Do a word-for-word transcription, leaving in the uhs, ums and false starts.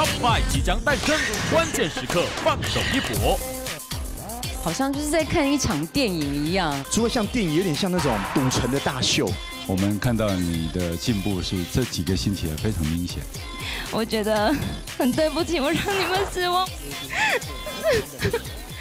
Top Five 即将诞生，关键时刻放手一搏。 好像就是在看一场电影一样。 除了像电影，有点像那种赌城的大秀。 我们看到你的进步是这几个星期非常明显。 我觉得很对不起，我让你们失望。